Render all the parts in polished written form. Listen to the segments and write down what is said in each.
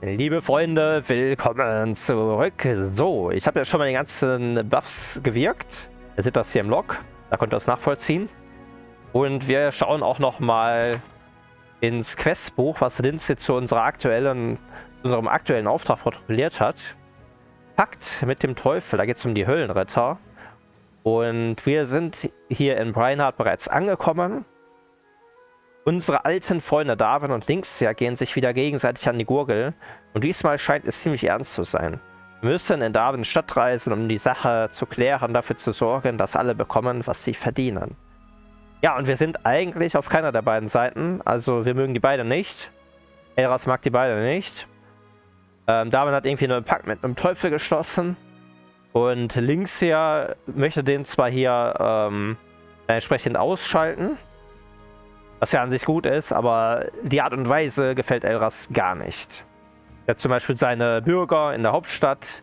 Liebe Freunde, willkommen zurück. So, ich habe ja schon mal die ganzen Buffs gewirkt. Ihr seht das hier im Log, da könnt ihr das nachvollziehen. Und wir schauen auch noch mal ins Questbuch, was Lindsay zu unserem aktuellen Auftrag protokolliert hat. Pakt mit dem Teufel, da geht es um die Höllenritter. Und wir sind hier in Brineheart bereits angekommen. Unsere alten Freunde Darwin und Lynxia gehen sich wieder gegenseitig an die Gurgel und diesmal scheint es ziemlich ernst zu sein. Wir müssen in Darwins Stadt reisen, um die Sache zu klären, dafür zu sorgen, dass alle bekommen, was sie verdienen. Ja, und wir sind eigentlich auf keiner der beiden Seiten, also wir mögen die beiden nicht. Elras mag die beiden nicht. Darwin hat irgendwie einen Pakt mit einem Teufel geschlossen und Lynxia möchte den zwar hier entsprechend ausschalten, was ja an sich gut ist, aber die Art und Weise gefällt Elras gar nicht. Er hat zum Beispiel seine Bürger in der Hauptstadt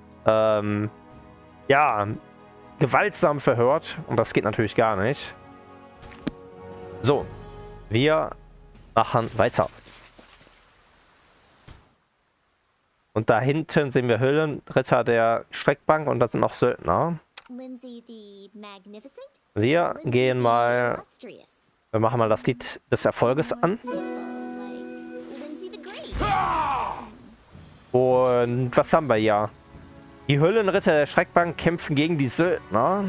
ja, gewaltsam verhört und das geht natürlich gar nicht. So, wir machen weiter. Und da hinten sehen wir Höllenritter der Streckbank und da sind noch Söldner. Wir gehen mal... Wir machen mal das Lied des Erfolges an. Und was haben wir hier? Die Höllenritter der Schreckbank kämpfen gegen die Söldner.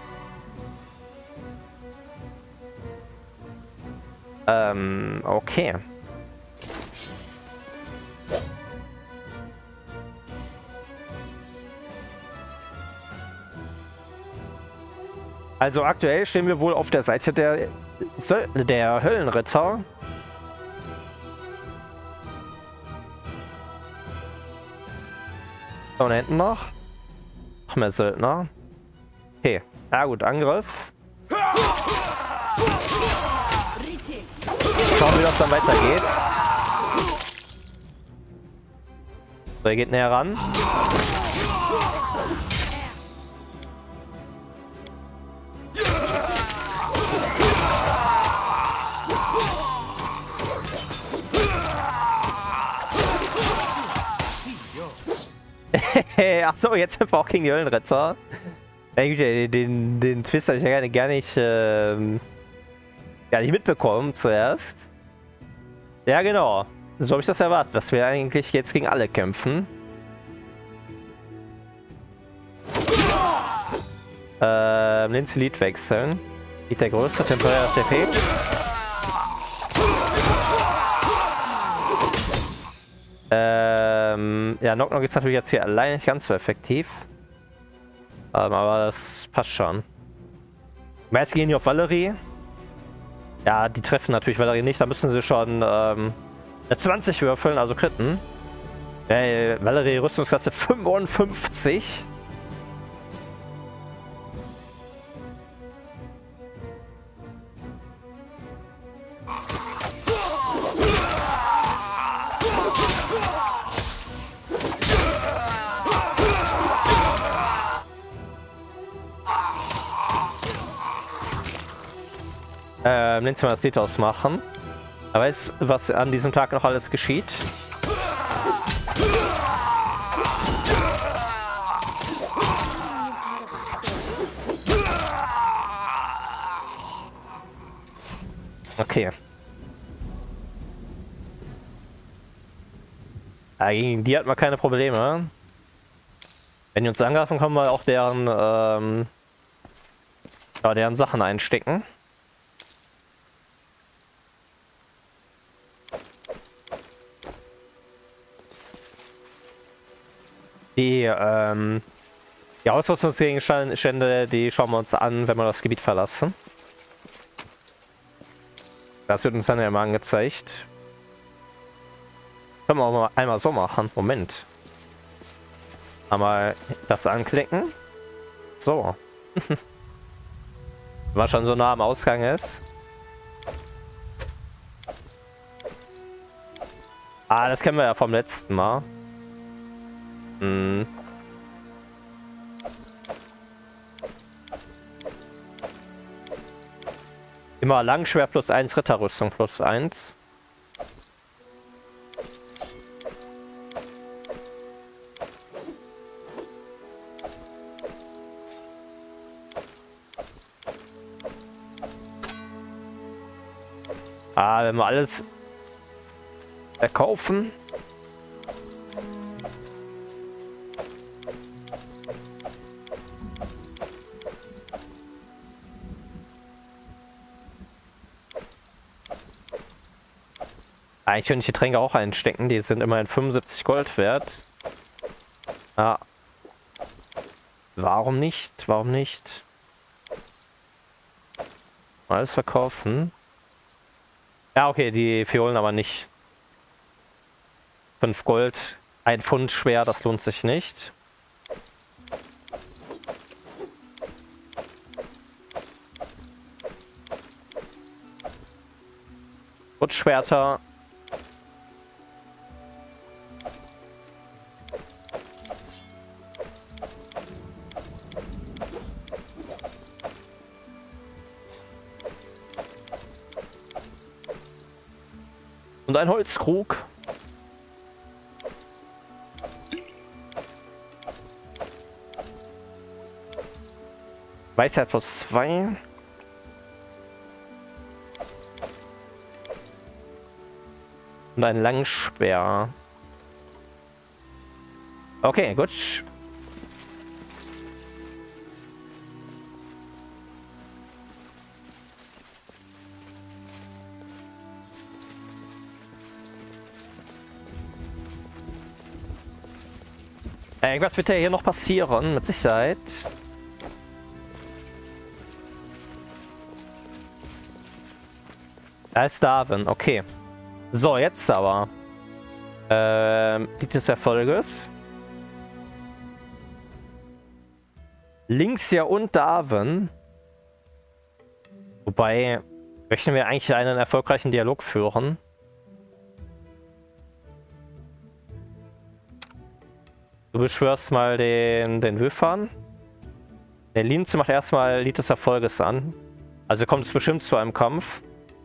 Okay. Also aktuell stehen wir wohl auf der Seite der Höllenritter. Da hinten noch. Noch mehr Söldner. Okay. Ja gut, Angriff. Schauen, wie das dann weitergeht. So, er geht näher ran. Achso, jetzt sind wir auch gegen die Höllenritter. Den Twist habe ich ja gar nicht mitbekommen zuerst. Ja, genau. So habe ich das erwartet, dass wir eigentlich jetzt gegen alle kämpfen. Lindsay Lied wechseln. Lied der größte, temporär FDP. Ja, Knock Knock ist natürlich jetzt hier allein nicht ganz so effektiv. Aber das passt schon. Meist gehen die auf Valerie. Ja, die treffen natürlich Valerie nicht. Da müssen sie schon eine 20 würfeln, also kritten. Valerie Rüstungsklasse 55. Nehmen wir das Lied ausmachen. Er weiß, was an diesem Tag noch alles geschieht. Okay. Gegen die hat man keine Probleme. Wenn die uns angreifen, können wir auch deren Sachen einstecken. Die Ausrüstungsgegenstände, die schauen wir uns an, wenn wir das Gebiet verlassen. Das wird uns dann ja mal angezeigt. Können wir auch mal einmal so machen. Moment. Einmal das anklicken. So. Wenn man schon so nah am Ausgang ist. Ah, das kennen wir ja vom letzten Mal. Immer Langschwert plus 1, Ritterrüstung plus 1. wenn wir alles verkaufen. Eigentlich könnte ich die Tränke auch einstecken, die sind immerhin 75 Gold wert. Ja. Warum nicht? Warum nicht? Alles verkaufen. Ja, okay, die Fiolen aber nicht. 5 Gold, 1 Pfund schwer, das lohnt sich nicht. Schutzschwerter. Und ein Holzkrug. Weisheit plus 2. Und ein Langspeer. Okay, gut. Irgendwas wird ja hier noch passieren, mit Sicherheit. Da ist Darwin, okay. So, jetzt aber. Lied des Erfolges. Lynxia und Darwin. Wobei, möchten wir eigentlich einen erfolgreichen Dialog führen? Du beschwörst mal den Wüffern. Der Lynxia macht erstmal Lied des Erfolges an. Also kommt es bestimmt zu einem Kampf.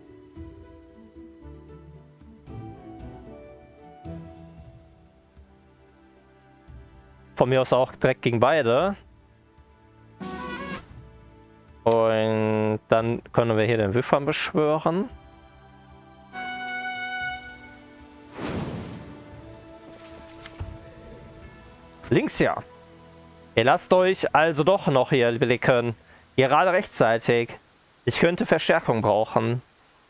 Von mir aus auch direkt gegen beide. Und dann können wir hier den Wüffern beschwören. Lynxia. Ihr lasst euch also doch noch hier blicken. Gerade rechtzeitig. Ich könnte Verstärkung brauchen.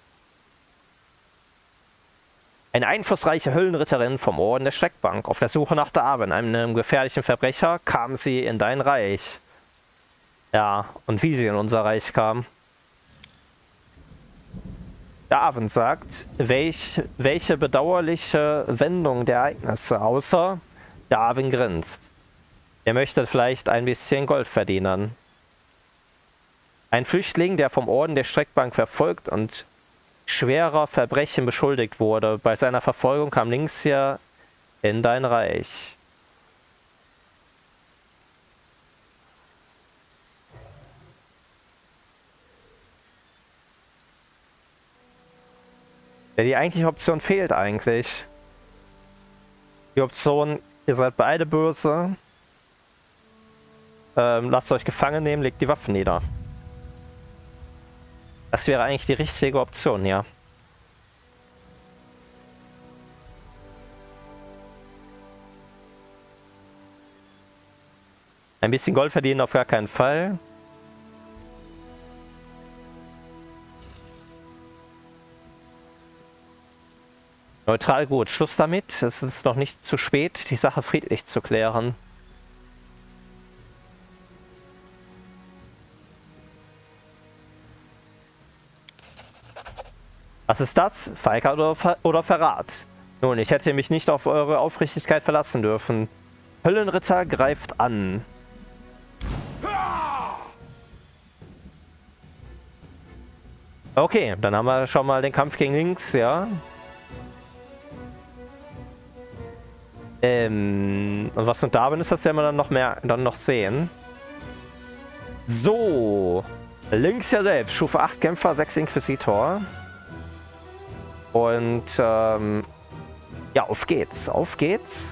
Eine einflussreiche Höllenritterin vom Orden der Schreckbank. Auf der Suche nach Darwin, einem gefährlichen Verbrecher, kam sie in dein Reich. Ja, und wie sie in unser Reich kam. Darwin sagt, welche bedauerliche Wendung der Ereignisse, außer Darwin grinst. Er möchte vielleicht ein bisschen Gold verdienen. Ein Flüchtling, der vom Orden der Schreckbank verfolgt und schwerer Verbrechen beschuldigt wurde. Bei seiner Verfolgung kam Lynxia in dein Reich. Ja, die eigentliche Option fehlt eigentlich. Die Option, ihr seid beide böse. Lasst euch gefangen nehmen, legt die Waffen nieder. Das wäre eigentlich die richtige Option, ja. Ein bisschen Gold verdienen auf gar keinen Fall. Neutral gut. Schluss damit. Es ist noch nicht zu spät, die Sache friedlich zu klären. Was ist das? Feigheit oder Verrat? Nun, ich hätte mich nicht auf eure Aufrichtigkeit verlassen dürfen. Höllenritter greift an. Okay, dann haben wir schon mal den Kampf gegen Lynxia. Und was mit Darwin ist, das werden wir dann noch sehen. So. Lynxia selbst. Stufe 8 Kämpfer, 6 Inquisitor. Und ja, auf geht's. Auf geht's.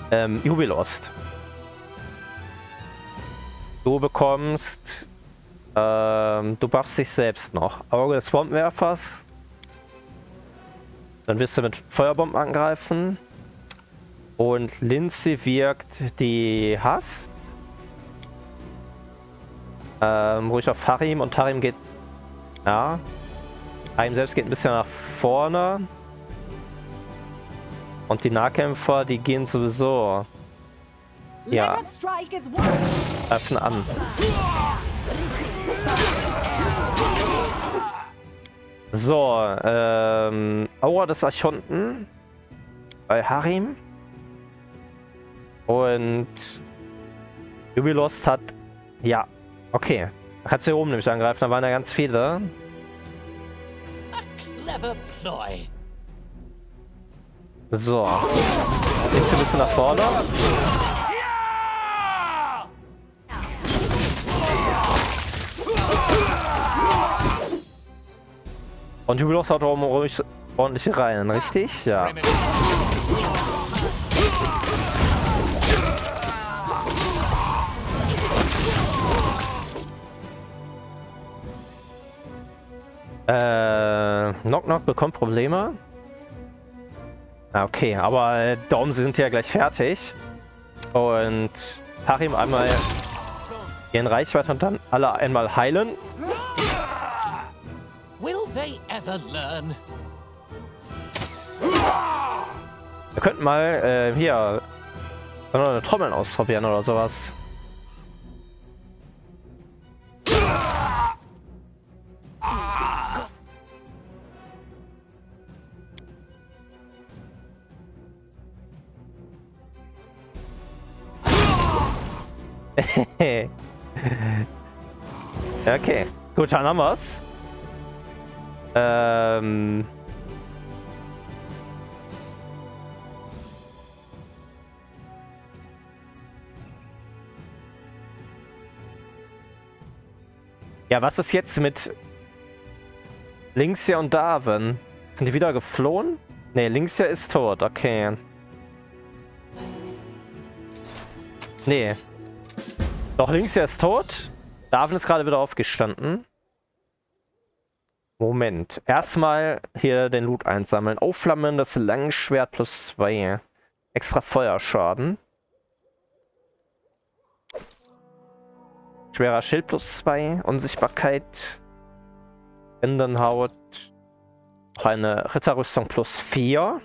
Jubilost. Du bekommst Du buffst dich selbst noch. Auge des Bombenwerfers. Dann wirst du mit Feuerbomben angreifen. Und Lindsay wirkt die Hast. Ruhig auf Harim und Harim geht. Ja. Harim selbst geht ein bisschen nach vorne. Und die Nahkämpfer, die gehen sowieso. Ja. Greifen an. So, Aura des Archonten bei Harim. Und Jubilost hat. Ja, okay. Da kannst du hier oben nämlich angreifen, da waren ja ganz viele. So. Jetzt ein bisschen nach vorne. Und Jubilost hat auch ordentlich rein, richtig? Ja. Knock Knock bekommt Probleme. Okay, aber da oben sind ja gleich fertig. Und Harim einmal in Reichweite und dann alle einmal heilen. Wir könnten mal hier eine Trommel ausprobieren oder sowas. Okay, gut, dann haben wir's. Ja, was ist jetzt mit Lynxia und Darwin? Sind die wieder geflohen? Ne, Lynxia ist tot, okay. Nee. Doch, Lynxia ist tot. Darwin ist gerade wieder aufgestanden. Moment. Erstmal hier den Loot einsammeln. Aufflammen, das Langschwert plus 2. Extra Feuerschaden. Schwerer Schild plus 2. Unsichtbarkeit. Endenhaut. Noch eine Ritterrüstung plus 4.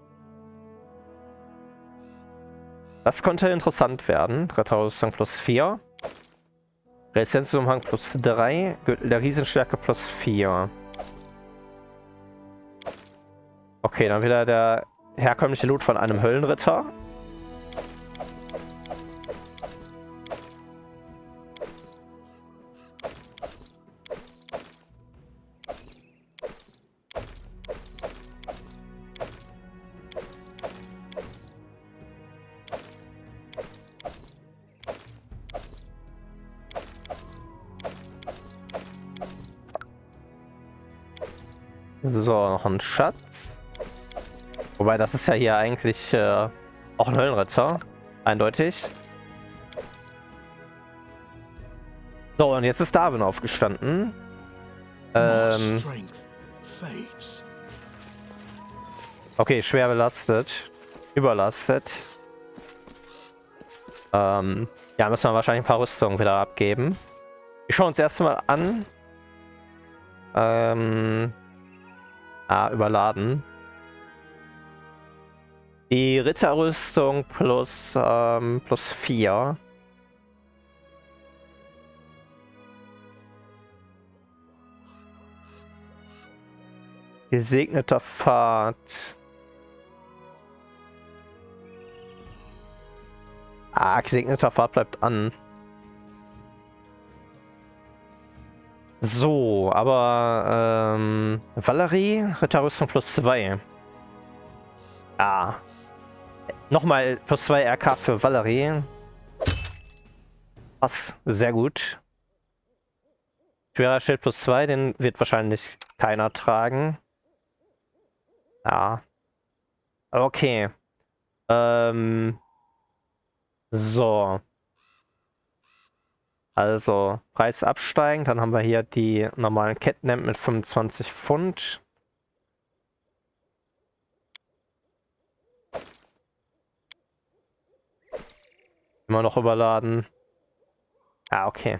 Das könnte interessant werden. Ritterrüstung plus 4. Resistenzumhang plus 3. Gürtel der Riesenstärke plus 4. Okay, dann wieder der herkömmliche Loot von einem Höllenritter. So, noch ein Schatz. Wobei, das ist ja hier eigentlich auch ein Höllenritter. Eindeutig. So, und jetzt ist Darwin aufgestanden. Okay, schwer belastet. Überlastet. Ja, müssen wir wahrscheinlich ein paar Rüstungen wieder abgeben. Wir schauen uns erstmal an. Überladen. Die Ritterrüstung plus 4. Gesegneter Pfad. Gesegneter Pfad bleibt an. So, aber Valerie, Ritterrüstung plus 2. Ja. Nochmal plus 2 RK für Valerie. Passt sehr gut. Schwerer Schild plus 2, den wird wahrscheinlich keiner tragen. Ja. Okay. So. Also Preis absteigen. Dann haben wir hier die normalen Kettenhemden mit 25 Pfund. Immer noch überladen. Ah, okay.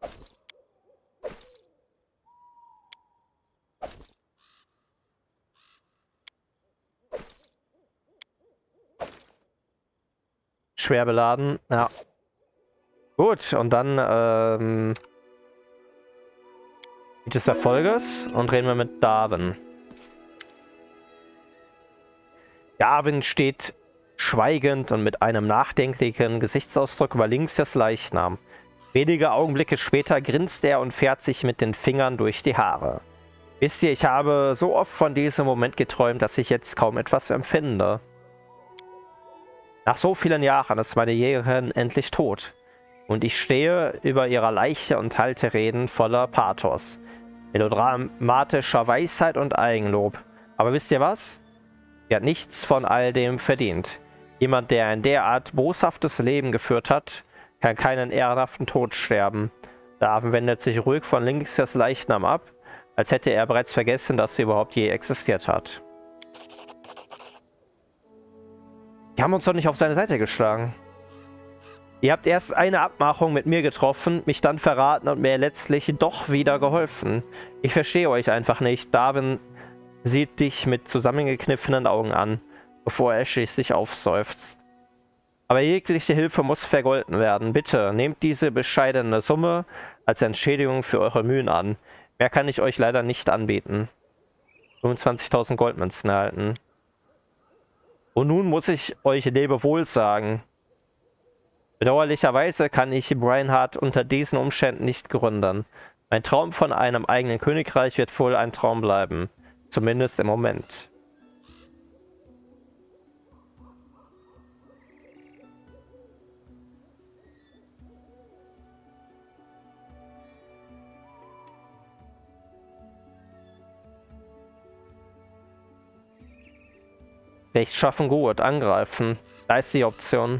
Schwer beladen, ja. Gut, und dann des Erfolges und reden wir mit Darwin. Darwin steht schweigend und mit einem nachdenklichen Gesichtsausdruck über Lynxias Leichnam. Wenige Augenblicke später grinst er und fährt sich mit den Fingern durch die Haare. Wisst ihr, ich habe so oft von diesem Moment geträumt, dass ich jetzt kaum etwas empfinde. Nach so vielen Jahren ist meine Jägerin endlich tot. Und ich stehe über ihrer Leiche und halte Reden voller Pathos, melodramatischer Weisheit und Eigenlob. Aber wisst ihr was? Sie hat nichts von all dem verdient. Jemand, der ein derart boshaftes Leben geführt hat, kann keinen ehrenhaften Tod sterben. Darwin wendet sich ruhig von Lynxias Leichnam ab, als hätte er bereits vergessen, dass sie überhaupt je existiert hat. Die haben uns doch nicht auf seine Seite geschlagen. Ihr habt erst eine Abmachung mit mir getroffen, mich dann verraten und mir letztlich doch wieder geholfen. Ich verstehe euch einfach nicht. Darwin sieht dich mit zusammengekniffenen Augen an, bevor er schließlich aufseufzt. Aber jegliche Hilfe muss vergolten werden. Bitte, nehmt diese bescheidene Summe als Entschädigung für eure Mühen an. Mehr kann ich euch leider nicht anbieten. 25.000 Goldmünzen erhalten. Und nun muss ich euch Lebewohl sagen. Bedauerlicherweise kann ich Brianhard unter diesen Umständen nicht gründen. Mein Traum von einem eigenen Königreich wird wohl ein Traum bleiben. Zumindest im Moment. Rechtschaffen gut, angreifen. Da ist die Option.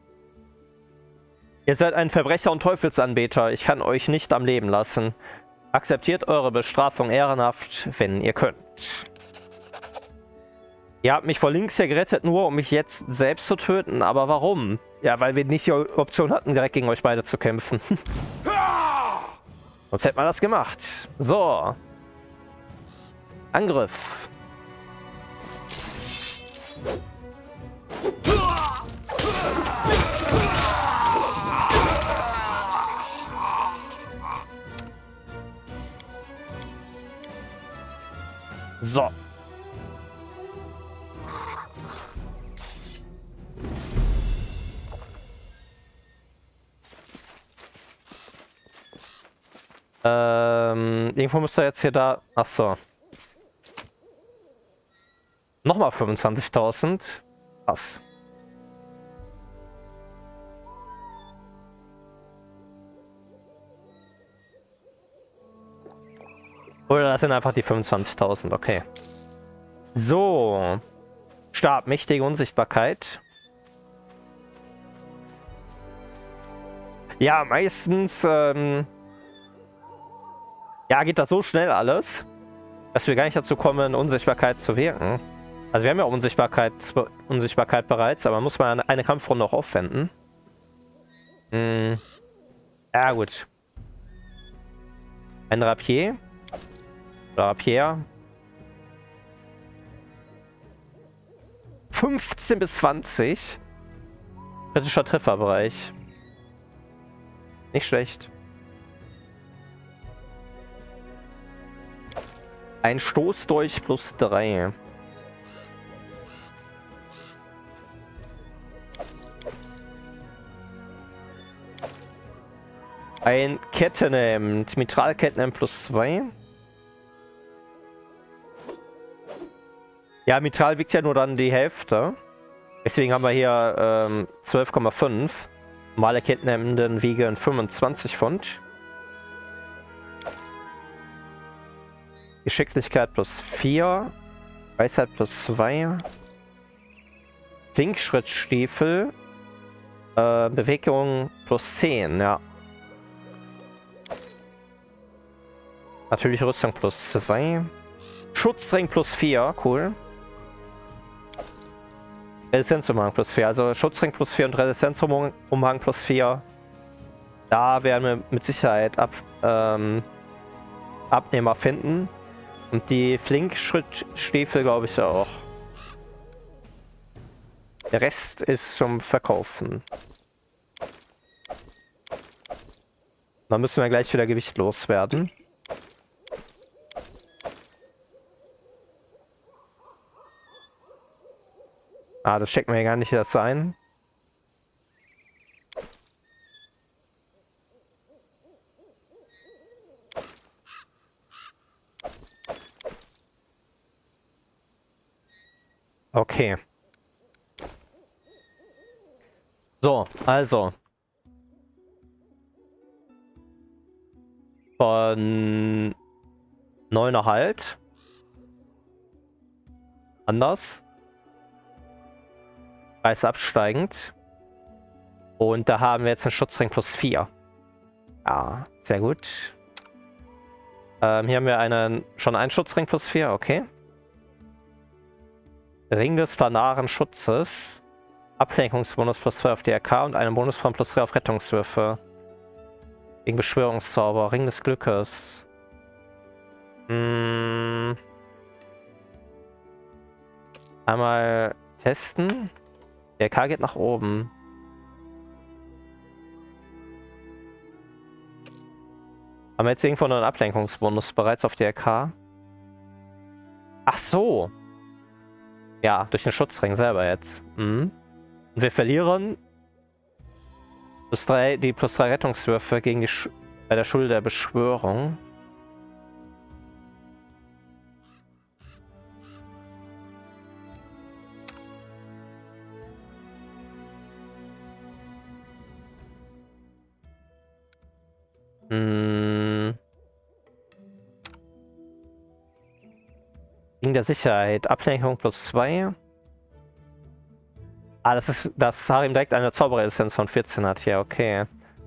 Ihr seid ein Verbrecher und Teufelsanbeter. Ich kann euch nicht am Leben lassen. Akzeptiert eure Bestrafung ehrenhaft, wenn ihr könnt. Ihr habt mich vor Lynxia gerettet, nur um mich jetzt selbst zu töten. Aber warum? Ja, weil wir nicht die Option hatten, direkt gegen euch beide zu kämpfen. Sonst hätte man das gemacht. So. Angriff. So. Irgendwo müsste jetzt hier da... Achso. Nochmal 25.000. Was? Oder das sind einfach die 25.000, okay. So. Stab, mächtige Unsichtbarkeit. Ja, meistens ja, geht das so schnell alles, dass wir gar nicht dazu kommen, Unsichtbarkeit zu wirken. Also wir haben ja Unsichtbarkeit bereits, aber muss man eine Kampfrunde auch aufwenden. Ja, gut. Ein Rapier. Rapier. 15 bis 20. Kritischer Trefferbereich. Nicht schlecht. Ein Stoßdolch plus 3. Ein Kettenhemd. Mitralkettenhemd plus 2. Ja, Mitral wiegt ja nur dann die Hälfte. Deswegen haben wir hier 12,5. Normale Kettenhemden wiegen 25 Pfund. Geschicklichkeit plus 4. Weisheit plus 2. Flinkschrittstiefel. Bewegung plus 10, ja. Natürlich Rüstung plus 2. Schutzring plus 4, cool. Resistenzumhang plus 4, also Schutzring plus 4 und Resistenzumhang plus 4. Da werden wir mit Sicherheit Abnehmer finden. Und die Flinkschrittstiefel glaube ich auch. Der Rest ist zum Verkaufen. Dann müssen wir gleich wieder Gewicht loswerden. Ah, das checken wir gar nicht, wie das sein. Okay. So, also. Von 9er halt. Anders. Preis absteigend. Und da haben wir jetzt einen Schutzring plus 4. Ja, sehr gut. Hier haben wir schon einen Schutzring plus 4, okay. Ring des planaren Schutzes. Ablenkungsbonus plus 2 auf DRK und einen Bonus von plus 3 auf Rettungswürfe. Gegen Beschwörungszauber. Ring des Glückes. Einmal testen. DRK geht nach oben. Haben wir jetzt irgendwo noch einen Ablenkungsbonus bereits auf DRK? Ach so. Ja, durch den Schutzring selber jetzt. Und wir verlieren die plus 3 Rettungswürfe gegen bei der Schule der Beschwörung. Wegen der Sicherheit. Ablenkung plus 2. Ah, das ist, dass Harim direkt eine Zauberresistenz von 14 hat hier, okay.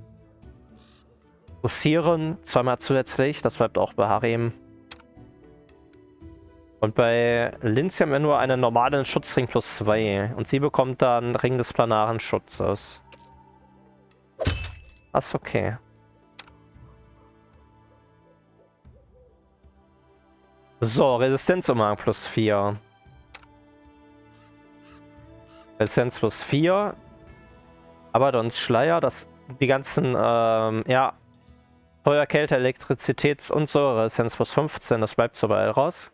Fokussieren, zweimal zusätzlich, das bleibt auch bei Harim. Und bei Lindsay haben wir nur einen normalen Schutzring plus 2. Und sie bekommt dann Ring des planaren Schutzes. Das ist okay. So, Resistenzumhang plus 4. Resistenz plus 4. Abaddons Schleier, die ganzen, ja, Feuer, Kälte, Elektrizitäts- und Säure-Resistenz plus 15, das bleibt so bei raus.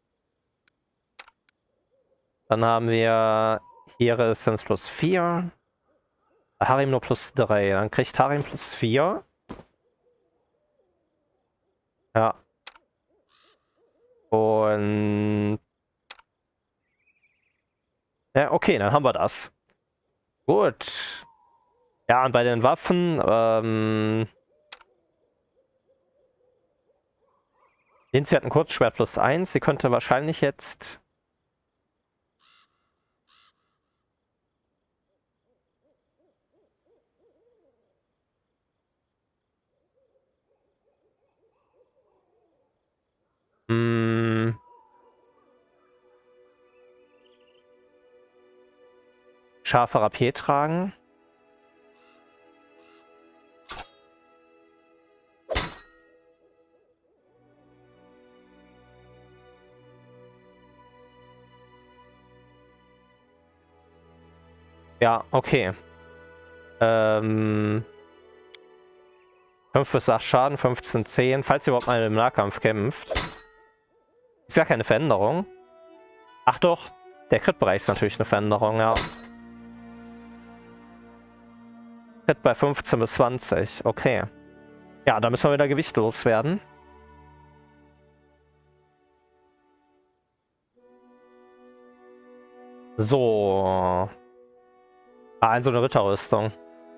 Dann haben wir hier Resistenz plus 4. Harim nur plus 3. Dann kriegt Harim plus 4. Ja. Und... ja, okay, dann haben wir das. Gut. Ja, und bei den Waffen, Lindsay hat ein Kurzschwert plus 1. Sie könnte wahrscheinlich jetzt... scharfe Rapier tragen. Ja, okay. 5 bis 8 Schaden, 15, 10. Falls ihr überhaupt mal im Nahkampf kämpft. Ist ja keine Veränderung. Ach doch, der Crit-Bereich ist natürlich eine Veränderung, ja. Crit bei 15 bis 20, okay. Ja, da müssen wir wieder Gewicht loswerden. So. Ah, so eine Ritterrüstung.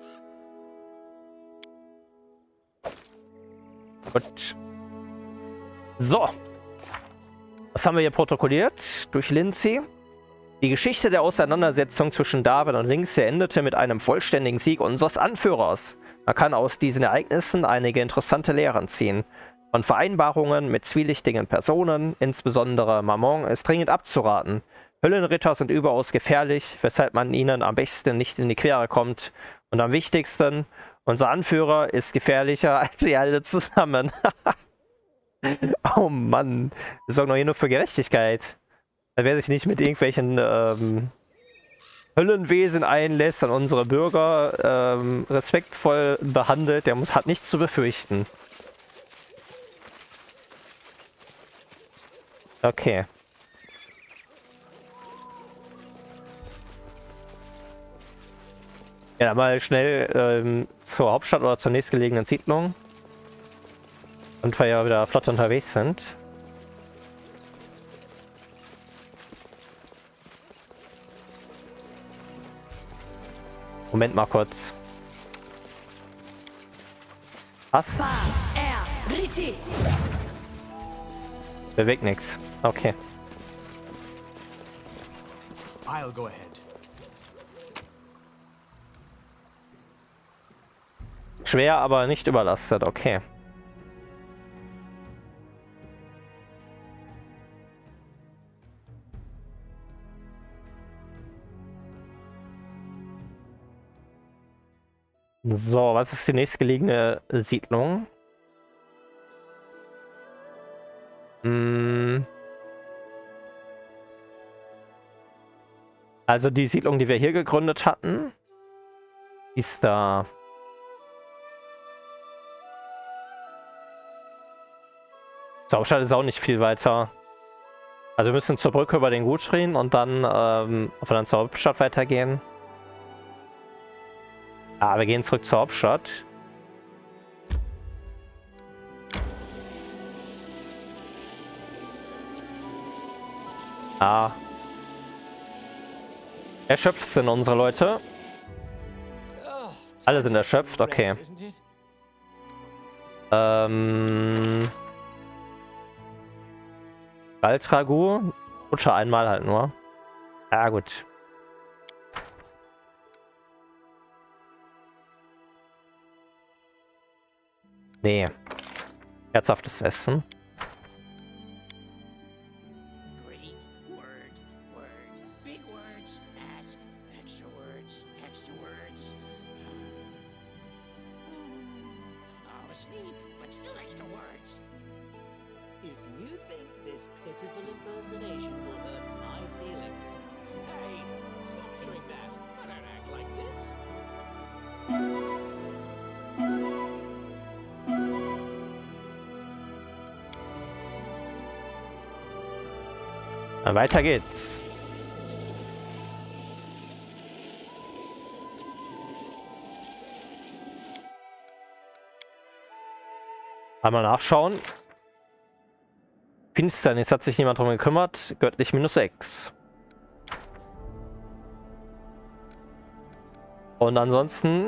Gut. So. Was haben wir hier protokolliert? Durch Lindsay. Die Geschichte der Auseinandersetzung zwischen David und Lindsay endete mit einem vollständigen Sieg unseres Anführers. Man kann aus diesen Ereignissen einige interessante Lehren ziehen. Von Vereinbarungen mit zwielichtigen Personen, insbesondere Mammon, ist dringend abzuraten. Höllenritter sind überaus gefährlich, weshalb man ihnen am besten nicht in die Quere kommt. Und am wichtigsten, unser Anführer ist gefährlicher als sie alle zusammen. Oh Mann, das sorgt doch hier nur für Gerechtigkeit. Wer sich nicht mit irgendwelchen Höllenwesen einlässt, an unsere Bürger respektvoll behandelt, der hat nichts zu befürchten. Okay. Ja, mal schnell zur Hauptstadt oder zur nächstgelegenen Siedlung. Und wir ja wieder flott unterwegs sind. Moment mal kurz. Was? Bewegt nichts. Okay. I'll go ahead. Schwer, aber nicht überlastet. Okay. So, was ist die nächstgelegene Siedlung? Also die Siedlung, die wir hier gegründet hatten, ist da. Die Hauptstadt ist auch nicht viel weiter. Also wir müssen zur Brücke über den Gutschrien und dann, ob wir dann zur Hauptstadt weitergehen. Ah, wir gehen zurück zur Hauptstadt. Ah. Erschöpft sind unsere Leute. Alle sind erschöpft, okay. Baltragu. Rutsche einmal halt nur. Ja, gut. Nee. Herzhaftes Essen. Weiter geht's. Einmal nachschauen. Finsternis hat sich niemand drum gekümmert. Göttlich -6. Und ansonsten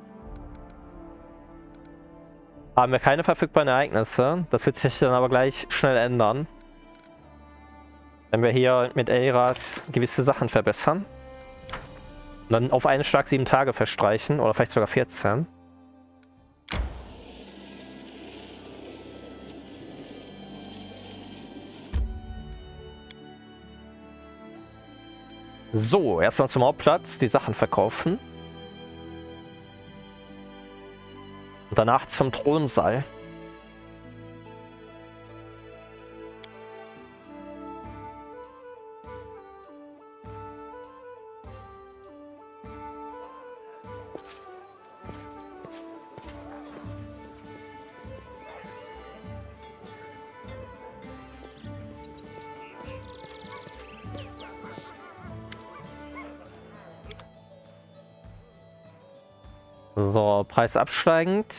haben wir keine verfügbaren Ereignisse. Das wird sich dann aber gleich schnell ändern. Wenn wir hier mit Elras gewisse Sachen verbessern. Und dann auf einen Schlag 7 Tage verstreichen. Oder vielleicht sogar 14. So, erstmal zum Hauptplatz die Sachen verkaufen. Und danach zum Thronsaal. So, Preis absteigend.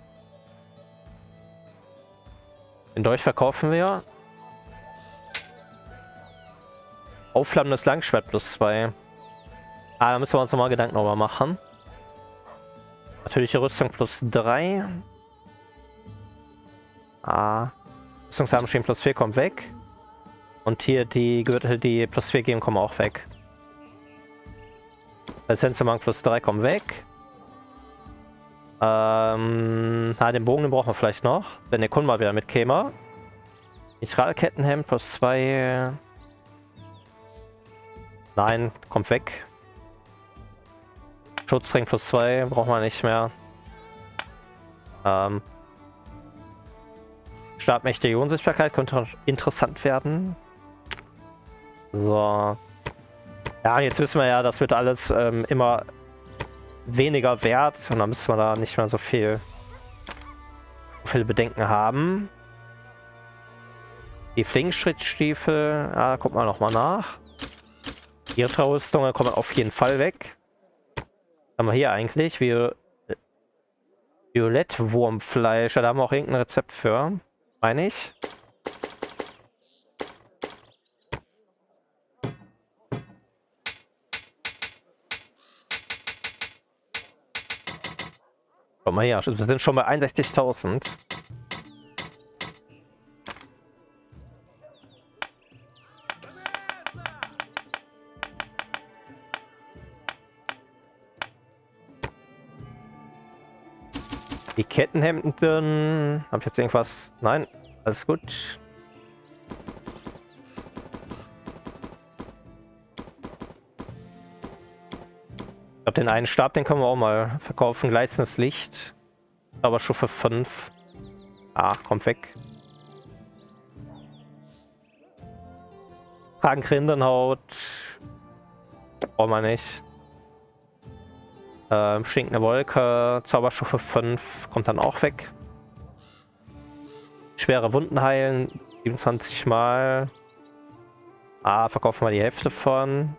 Den Dolch verkaufen wir. Aufflammendes Langschwert +2. Da müssen wir uns nochmal Gedanken darüber machen. Natürliche Rüstung +3. Rüstungsarmschienen +4 kommt weg. Und hier die Gürtel, die +4 geben, kommen auch weg. Essenzumang +3 kommt weg. Den Bogen, den brauchen wir vielleicht noch, wenn der Kunde mal wieder mitkäme. Mitralkettenhemd plus 2. Nein, kommt weg. Schutzring plus 2 brauchen wir nicht mehr. Stabmächtige Unsichtbarkeit könnte interessant werden. So. Ja, jetzt wissen wir ja, das wird alles immer weniger wert. Und dann müssen wir da nicht mehr so viele Bedenken haben. Die Flingenschrittstiefel, ja, gucken wir nochmal nach. Die Rüstungen kommen auf jeden Fall weg. Was haben wir hier eigentlich? Violettwurmfleisch. Ja, da haben wir auch irgendein Rezept für. Meine ich. Guck mal hier, wir sind schon bei 61.000. Die Kettenhemden. Hab ich jetzt irgendwas? Nein, alles gut. Ich glaube, den einen Stab, den können wir auch mal verkaufen. Gleißendes Licht. Aber Stufe 5. Ah, kommt weg. Kragenrindenhaut. Brauchen wir nicht. Stinkende Wolke. Zauberstufe 5. Kommt dann auch weg. Schwere Wunden heilen. 27 Mal. Ah, verkaufen wir die Hälfte von.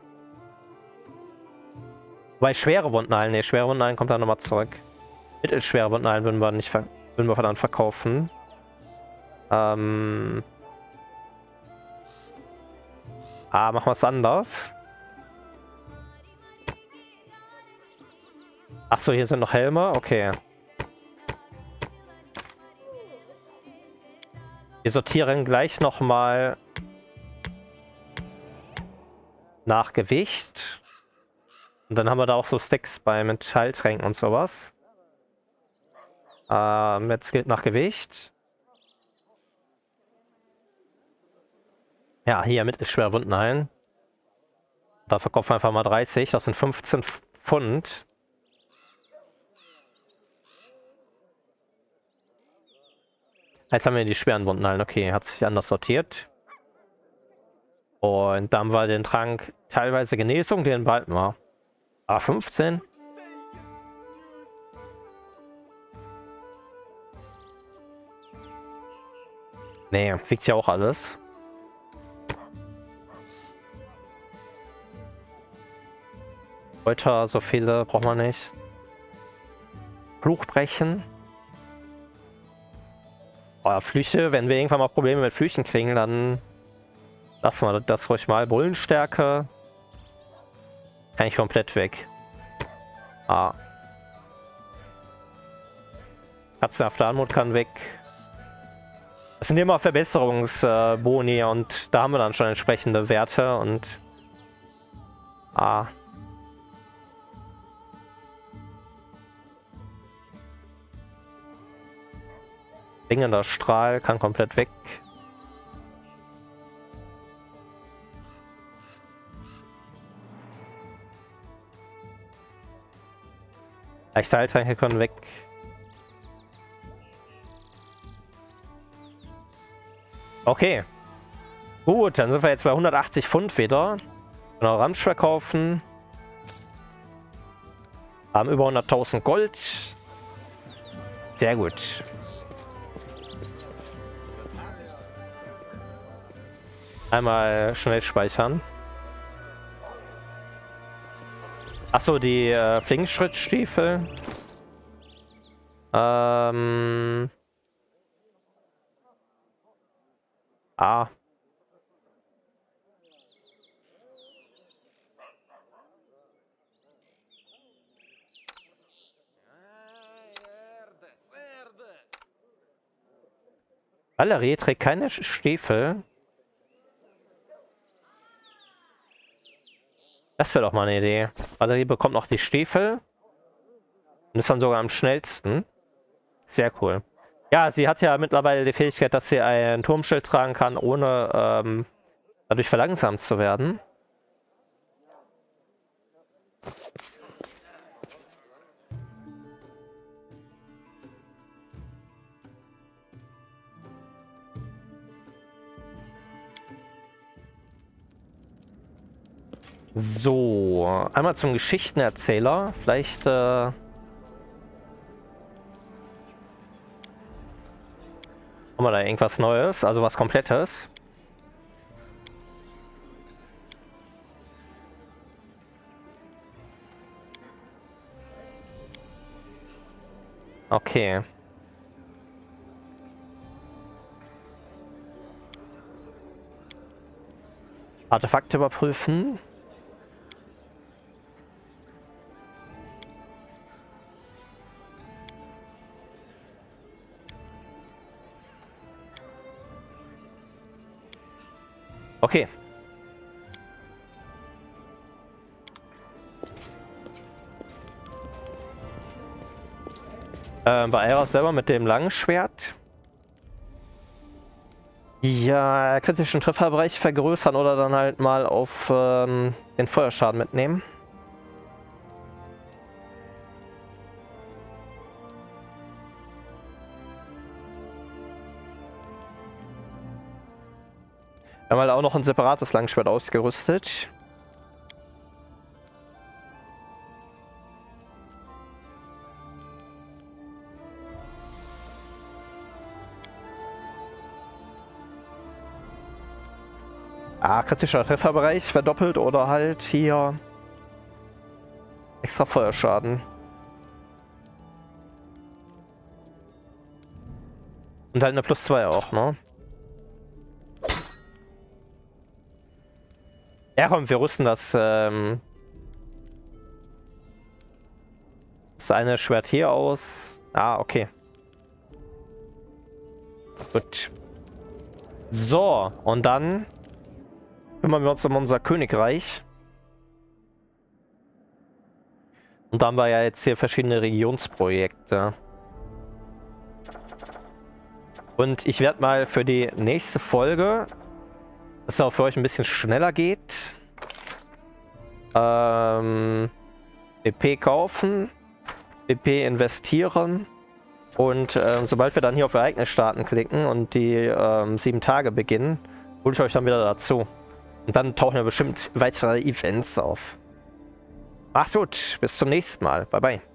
Wobei schwere Wunden heilen. Ne, schwere Wunden heilen kommt dann nochmal zurück. Mittelschwere Wunden heilen würden wir nicht würden wir dann verkaufen. Machen wir es anders. Achso, hier sind noch Helme. Okay. Wir sortieren gleich nochmal nach Gewicht. Und dann haben wir da auch so Stacks bei Metalltränken und sowas. Jetzt gilt nach Gewicht. Ja, hier mittelschwere Wunden heilen. Da verkaufen wir einfach mal 30. Das sind 15 Pfund. Jetzt haben wir die schweren Wunden heilen. Okay, hat sich anders sortiert. Und dann haben wir den Trank teilweise Genesung, den behalten wir. A15. Nee, wiegt ja auch alles. Heute so viele braucht man nicht. Fluch brechen. Oh, Flüche, wenn wir irgendwann mal Probleme mit Flüchen kriegen, dann lassen wir das ruhig mal. Bullenstärke. Kann ich komplett weg. Ah. Katzenhafte Anmut kann weg. Das sind immer Verbesserungsboni und da haben wir dann schon entsprechende Werte und Dringender Strahl kann komplett weg. Leichte Heiltränke können weg. Okay. Gut, dann sind wir jetzt bei 180 Pfund wieder. Genau, Ramsch verkaufen. Haben über 100.000 Gold. Sehr gut. Einmal schnell speichern. Achso, die Flingenschrittstiefel. Valerie trägt keine Stiefel. Das wäre doch mal eine Idee. Valerie bekommt noch die Stiefel. Und ist dann sogar am schnellsten. Sehr cool. Ja, sie hat ja mittlerweile die Fähigkeit, dass sie ein Turmschild tragen kann, ohne dadurch verlangsamt zu werden. So, einmal zum Geschichtenerzähler. Vielleicht haben wir da irgendwas Neues, also was Komplettes. Okay. Artefakte überprüfen. Okay. Bei Aeros selber mit dem langen Schwert. Ja, kritischen Trefferbereich vergrößern oder dann halt mal auf den Feuerschaden mitnehmen. Wir haben halt auch noch ein separates Langschwert ausgerüstet. Kritischer Trefferbereich verdoppelt oder halt hier extra Feuerschaden. Und halt eine +2 auch, ne? Ja komm, wir rüsten das eine Schwert hier aus. Ah, okay. Gut. So, und dann kümmern wir uns um unser Königreich. Und da haben wir ja jetzt hier verschiedene Regionsprojekte. Und ich werde mal für die nächste Folge, dass es auch für euch ein bisschen schneller geht, BP kaufen, BP investieren und sobald wir dann hier auf Ereignis starten klicken und die 7 Tage beginnen, hole ich euch dann wieder dazu. Und dann tauchen ja bestimmt weitere Events auf. Macht's gut, bis zum nächsten Mal. Bye bye.